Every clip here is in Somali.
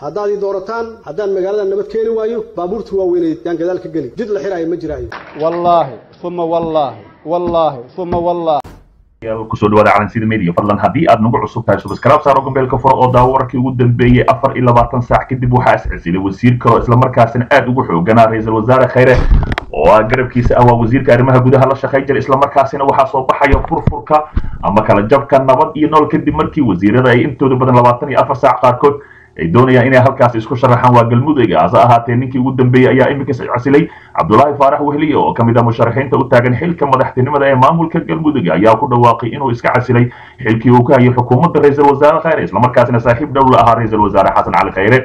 haddaad doorataan haddaan magaalada nabad keeni waayo baabuurtu waa weynayd yaan gadaal ka geli jid la xiraayo ma jiraayo wallaahi thumma wallaahi kusoo dhawaada calansida media fadlan haddii aad nagu cusub tahay subscribe saaro gambeelka furo oo daawo warkii ugu dambeeyay 24 saac kadib waxaa iscisilay wasiir kale isla markaasina aad ugu xooganaa ra'iisul wasaare khayre oo garabkiisa ah waa wasiirka arrimaha gudaha la shaqeyn jiray isla markaasina waxaa soo baxaya furfurka ama kala jabka nabad iyo nolol kadib markii wasiirada ay intooda badan 24 saac qaarkood ay doonayaan inay halkaas isku sharaxaan waa galmudug aasa ahaatee ninkii ugu dambeeyay ayaa iminka iscisilay Cabdullaahi Faarax Wehliye oo kamid ah musharaxiinta u taagan xilka madaxtinimada ee maamulka galmudug ayaa ku dhawaaqay inuu iska casilay xilkii uu ka hayay xukuumadda ra'iisul wasaare Khayre isla markaasina saaxiib dhow la ahaa ra'iisul wasaare Xasan Cali Khayre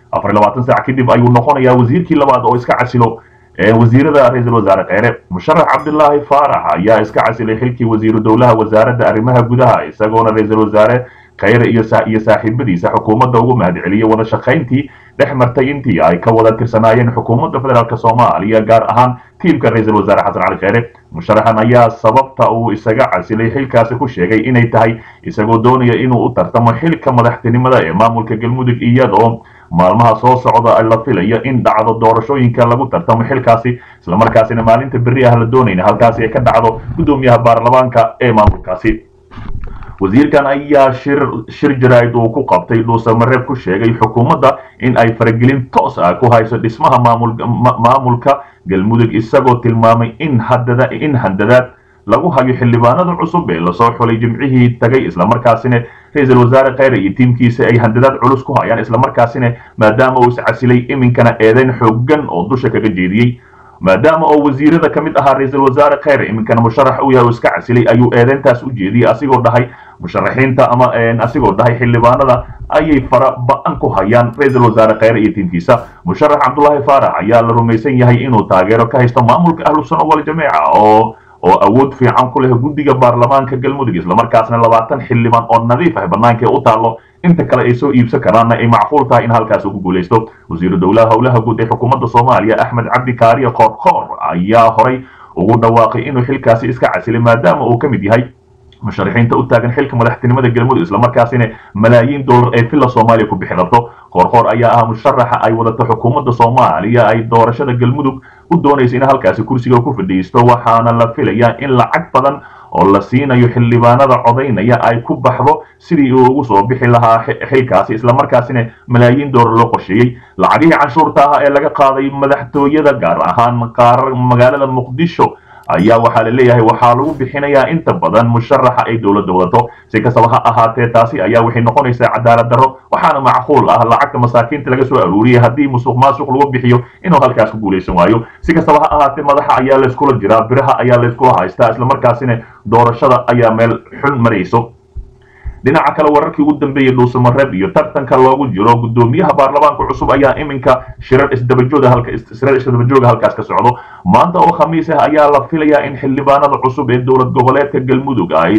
24 saac kadib ayuu noqonayaa wasiirkii labaad oo iska casilo wasiirada ra'iisul wasaare Khayre musharax Cabdullaahi Faarax ayaa iska casilay xilkii wasiiru dowlaha wasaaradda arrimaha gudaha isagoona ra'iisul wasaare Khayre iyo saaxiibadiisa xukuumadda ugu mahadceliyay wada shaqayntii dhexmartay intii ay ka wada tirsanaayeen xukuumadda federaalka Soomaaliya gaar ahaan tiimka ra'iisul wasaare Xasan Cali Khayre musharaxan ayaa sababta uu isaga casilay xilkaasi ku sheegay inay tahay isagoo doonaya inuu u tartamo xilka madaxtinimada ee maamulka galmudug iyadoo maalmaha soo socda la filayo in dhacdo doorashooyinka lagu tartamo xilkaasi isla markaasina maalinta berri ah la doonayna halkaasi ay ka dhacdo gudoomiyaha baarlamaanka ee maamulkaasi wasiirkan ayaa shir jaraa'id uu ku qabtay dhuusamareeb ku sheegay xukuumadda in ay faragelin toos ah ku hayso dhismaha maamulka galmudug isagoo tilmaamay in handadaad lagu hayo xildhibaanada cusub ee lasoo xulay jimcihii tagay isla markaasina ra'iisul wasaare Khayre iyo tiimkiisa ay handadaad culus ku hayaan isla markaasina maadaama uu iscasilay iminkana eedayn xooggan oo dusha kaga jeediyay maadaama oo wasiirada kamid ahaa ra'iisul wasaare Khayre iminkana musharax u yahay iska casilay ayuu eedayntaas u jeediyay asigoo dhahay musharaxiinta ama asigoo dhahay xildhibaanada ayay fara ba'an ku hayaan ra'iisul wasaare Khayre iyo tiimkiisa musharax Cabdullaahi Faarax ayaa la rumaysan yahay inuu taageero ka haysto maamulka ahlus sunna wal jameeca oo awood fiican ku leh guddiga baarlamaanka galmudug isla markaasna 20 xildhibaan oo nadiif ah banaanka u taalo inta kale ay soo iibsan karaan ay macquul tahay in halkaas ugu guuleysto wasiiru dowlaha howlaha guud ee xukuumadda Soomaaliya Axmed Cabdi Kaariye Qoorqoor ayaa horay ugu dhawaaqay inuu xilkaasi iska casilay maadaama uu kamid yahay musharaxiinta u taagan xilka madaxtinimada galmudug isla markaasina malaayiin dollar ee filla Soomaaliya ku bixi rabto Qoorqoor ayaa ah musharaxa ay wadato xukuumadda Soomaaliya ay doorashada galmudug u doonayso in halkaasi kursiga ku fadhiisto waxaana la filayaa in lacag badan oo la siinayo xildhibaanada codaynaya ay ku baxdo sidii uu ugu soo bixi lahaa xilkaasi isla markaasina malaayiin dollar loo qorsheeyay lacagihii canshuurta ah ee laga qaaday madaxtooyada gaar ahaan magaalada Muqdisho ayaa waxaa la leeyahay waxaa lagu bixinayaa inta badan musharaxa ay dawladda wadato si kastaba ha ahaatee taasi ayaa waxay noqonaysaa cadaalad darro waxaana macquul ah lacagta masaakiinta laga soo aruuriyay haddii musuqmaasuq lagu bixiyo inuu halkaas ku guuleysan waayo si kastaba ha ahaatee madaxa ayaa la iskula jiraa biraha ayaa la iskula haystaa isla markaasina doorashada ayaa meel xun marayso dhinaca kale wararkii ugu dambeeyay dhuusamareeb iyo tartanka loogu jiro gudoomiyaha baarlamaanka cusub ayaa iminka shirar isdabajooga halkaas ka socdo maanta oo khamiis ah ayaa la filayaa in xildhibaanada cusub ee dowlad goboleedka galmudug ay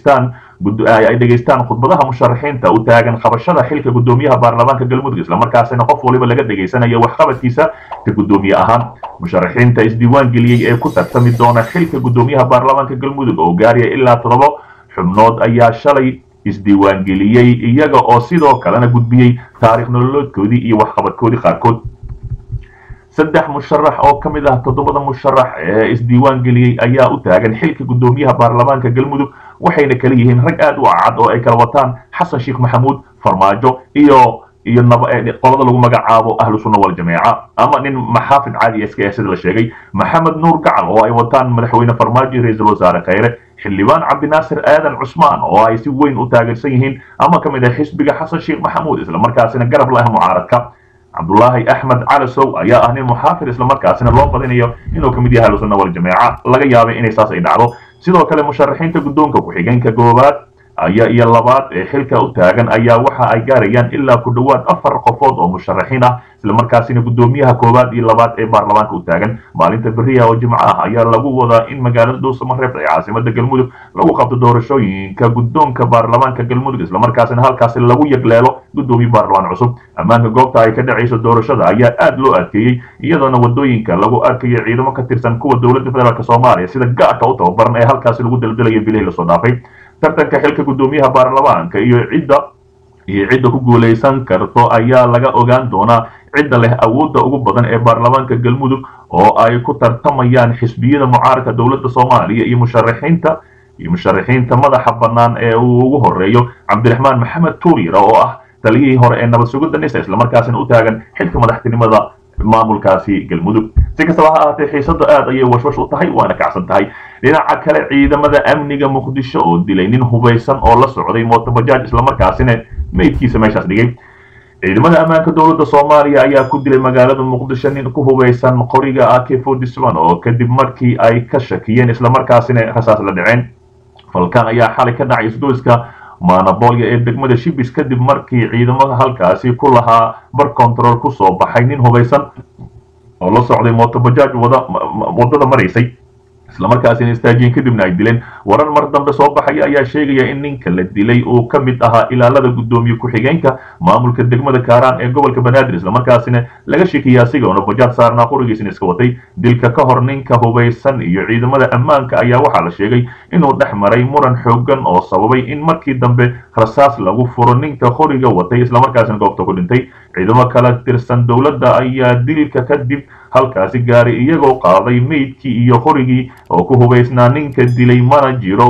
dhageystaan khudbadaha musharaxiinta u taagan qabashada xilka gudoomiyaha baarlamaanka galmudug isla markaasina qof waliba laga dhageysanayo waxqabadkiisa ka gudoomiye ahaan musharaxiinta isdiiwaan geliyay ee ku tartami doona xilka gudoomiyaha baarlamaanka galmudug oo gaaraya ilaa 7 xubnood ayaa shalay isdiiwaan geliyay iyaga oo sidoo kalena gudbiyay taariikh nololeedkoodii iyo waxqabadkoodii qaarkood 3 musharax oo kamid ah 7 musharax ee isdiiwaan geliyay ayaa u taagan xilka gudoomiyaha baarlamaanka galmudug waxayna kala yihiin rag aad u cad oo ay kala wataan Xasan Sheekh Maxamuud Farmaajo iyo qolada lagu magacaabo ahlus sunna wal jameeca ama nin maxaafid caadi iska sida la sheegay Maxamed Nuur Gacal oo ay wataan madaxweyne Farmaajo ra'iisul wasaare Khayre xildhibaan Cabdi Naasir Aadan Cusmaan oo ay si weyn u taageersan yihiin ama kamid ah xisbiga Xasan Sheekh Maxamuud isla markaasina garab la ah mucaaradka Cabdullaahi Axmed Calasow ayaa ah nin muxaafid isla markaasina loo badinayo inuu kamid yahay ahlus sunna wal jameeca laga yaabay inay saas ay dhacdo sidoo kale musharaxiinta gudoonka ku xigeenka goobaad ayaa iyo labaad ee xilka u taagan ayaa waxa ay gaarayaan ilaa ku dhawaad 4 qofood oo musharaxiin ah isla markaasina gudoomiyaha koobaad iyo labaad ee baarlamaanka u taagan maalinta beriya oo jimco ah ayaa lagu wadaa in magaalada dhuusamareeb ee caasimada galmudug lagu qabto doorashooyinka gudoonka baarlamaanka galmudug isla markaasina halkaas lagu yagleelo gudoomiye baarlamaan cusub ammaanka goobta ay ka dhacayso doorashada ayaa aad loo adkeeyay iyadoona wadooyinka lagu arkayo ciidamo ka tirsan kuwa dowladda federaalka Soomaaliya sida gaarka u tababaran ee halkaas lagu daldalayo bilihii la soo dhaafay tartanka xilka gudoomiyaha baarlamaanka iyo cidda iyo cidda ku guulaysan karto ayaa laga ogaan doonaa cidda leh awoodda ugu badan ee baarlamaanka galmudug oo ay ku tartamayaan xisbiyada mucaaradka dowladda soomaaliya iyo musharaxiinta madaxa bannaan ee uu ugu horeeyo cabdiraxmaan maxamed tuuryar oo ah taliyihii hore ee nabad sugidda nisa islamarkaasina u taagan xilka madaxtinimada maamulkaasi galmudug si kastaba ha ahaatee xiisada aad ayay washwash u tahay waana kacsan tahay dhinaca kale ciidamada amniga muqdisho oo dilay nin hubaysan oo la socday mootobajaaj islamarkaasina meydkiisa meeshaas dhigay ciidamada ammaanka dowladda soomaaliya ayaa ku dilay magaalada muqdisho nin ku hubaysan qoriga AK47 oo kadib markii ay ka shakiyeen islamarkaasina rasaas la dhaceen falkan ayaa xalay ka dhacay isgoyska maanabolya ee degmada shibis kadib markii ciidamada halkaasi ku lahaa bar control ku soo baxay nin hubaysan oo la socday mootobajaaj wadada maraysay islamarkaasina istaajiyeen kadibna ay dileen warar mar dambe soo baxaya ayaa sheegaya in ninka la dilay uu ka mid ahaa ilaalada guddoomiye ku-xigeenka maamulka degmada kaaraan ee gobolka banaadir islamarkaasina laga sheekiyay asigoona bajaaj saarnaa qorigiisina iska watay dilka ka hor ninka hubaysan iyo ciidamada ammaanka ayaa waxaa la sheegay inuu dhex maray muran xoogan oo sababay in markii dambe rasaas lagu furo ninka qoriga watay islamarkaasina goobta ku dhintay ciidamo kala tirsan dowladda ayaa dilka kadib halkaasi gaaray iyagoo qaaday meydkii iyo qorigii oo ku hubaysnaa ninka dilay mana jiro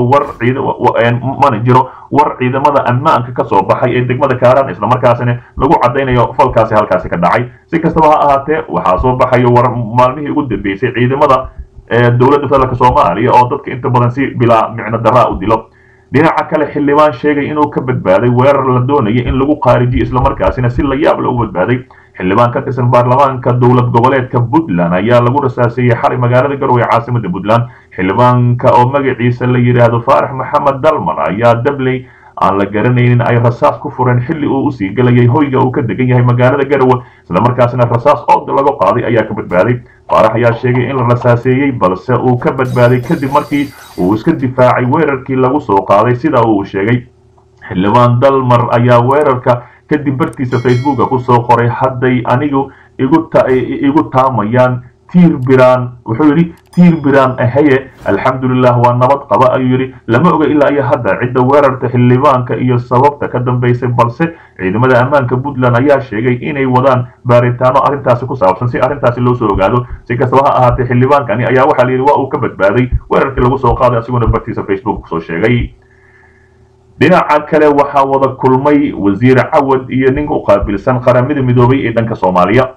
war ciidamada ammaanka ka soo baxay ee degmada kaaraan islamarkaasina lagu cadaynayo falkaasi halkaasi ka dhacay si kastaba ha ahaatee waxaa soo baxayo war maalmihii ugu dambeysay ciidamada dowladda federaalk soomaaliya oo dadka inta badan si bilaa micno daraa u dilo dhinaca kale xildhibaan sheegay inuu ka badbaaday weerar la doonaya in lagu qaarijiyo islamarkaasina si la yaab loogu badbaaday xildhibaan ka tirsan baarlamaanka dowlad goboleedka puntland ayaa lagu rasaaseeyey xalay magaalada garowe ee caasimada puntland xildhibaanka oo magaciisa la yidhaahdo faarax maxamed dalman ayaa dabley aan la garanaynin ay rasaas ku fureen xilli uu usii galayay hoyga uu ka degan yahay magaalada garowe islamarkaasina rasaas ood laga qaaday ayaa ka badbaaday faarax ayaa sheegay in la rasaaseeyey balse uu ka badbaaday kadib markii uu iska difaacay weerarkii lagu soo qaaday sida uu sheegay xildhibaan dalmar ayaa weerarka kadib bartiisa facebooka ku soo qoray hadday anigu igu taamayaan wuxuu yidhi tiir biraan ahaye alxamdulilah waa nabad qaba ayuu yidhi lama oga ilaa iyo hadda cidda weerarta xildhibaanka iyo sababta ka dambaysay balse ciidamada ammaanka puntland ayaa sheegay inay wadaan baaritaano arrintaasi ku saabsan si arrintaasi loo soo ogaado si kastaba ha ahaatee xildhibaankani ayaa waxaa la yidhi waa uu ka badbaaday weerarkii lagu soo qaaday asiguna bartiisa facebook kusoo sheegay dhinaca kale waxaa wada kulmay wasiir cawad iyo nin u qaabilsan qaramada midoobay ee dhanka soomaaliya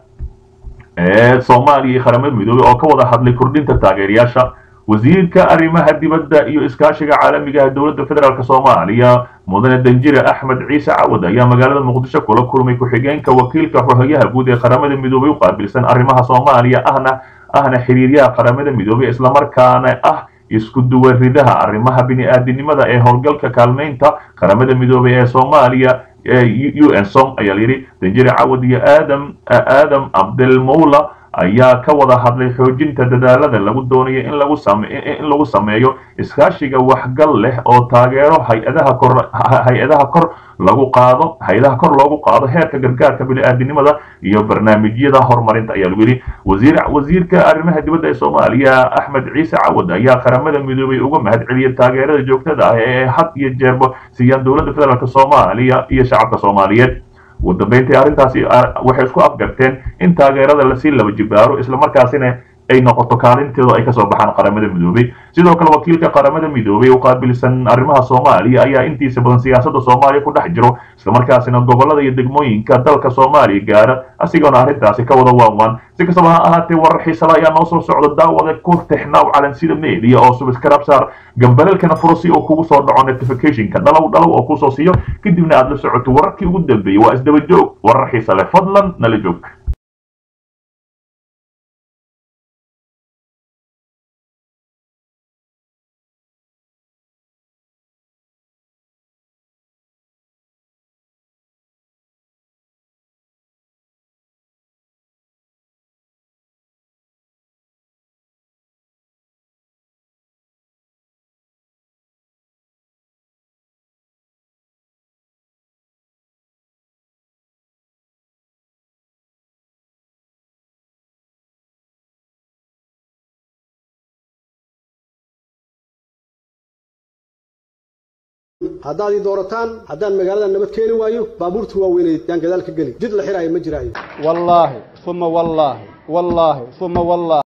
iyo qaramada midoobay oo ka wada hadlay kordhinta taageerayaasha wasiirka arrimaha dibadda iyo iskaashiga caalamiga ah dowladda federaalk soomaaliya mudane danjire axmed ciise cawad ayaa magaalada muqdisho kula kulmay ku-xigeenka wakiilka xoghayaha guud ee qaramada midoobay u qaabilsan arrimaha soomaaliya ahna xiriiryaha qaramada midoobay islamarkaana ah isku duwaridaha arrimaha bini-aadinimada ee howlgalka kaalmaynta qaramada midoobay ee soomaaliya UNSOM ayaa la yidhi danjire cawad iyo aadam abdelmowla ayaa ka wada hadlay xoojinta dadaalada lagu doonayo in lagu sameeyo iskaashiga waxgal leh oo taageero hay-adaha kor loogu qaado heerka gargaarka bini-aadinimada iyo barnaamijyada horumarinta ayaa lagu yidhi wasiirka arrimaha dibadda ee soomaaliya axmed ciise cawad ayaa qaramada midoobay uga mahad celiyay taageerada joogtada ah ee had iyo jeerba siiyaan dowladda federaalk soomaaliya iyo shacabka soomaaliyeed ugu dambeyntii arrintaasi waxay isku afgarteen in taageerada lasii laba jibaaro islamarkaasina ay noqoto kaalinteedu ay kasoo baxaan qaramada midoobay sidoo kale wakiilka qaramada midoobay u qaabilsan arrimaha soomaaliya ayaa intiisa badan siyaasadda soomaaliya ku dhex jiro islamarkaasina gobolada iyo degmooyinka dalka soomaaliya gaara asigoona arrintaasi ka wada waanwaan si kastaba ha ahaatee warar xiisala ayaa noo soo socda daawada ku tixnaaw calansida media oo subscribe saar gambalalkana furo si uu kugu soo dhaco notificationka dhalow oo kusoo siiyo kadibna aad la socoto wararkii ugu dambeeyey waa isdaba joog warar xiisa leh fadlan nala joog haddaad doorataan haddaan magaalada nabad keeni waayo baabuurta waaweyn yaan gadaal ka geli jid la xiraayo ma jiraayo والله ثم والله والله ثم والله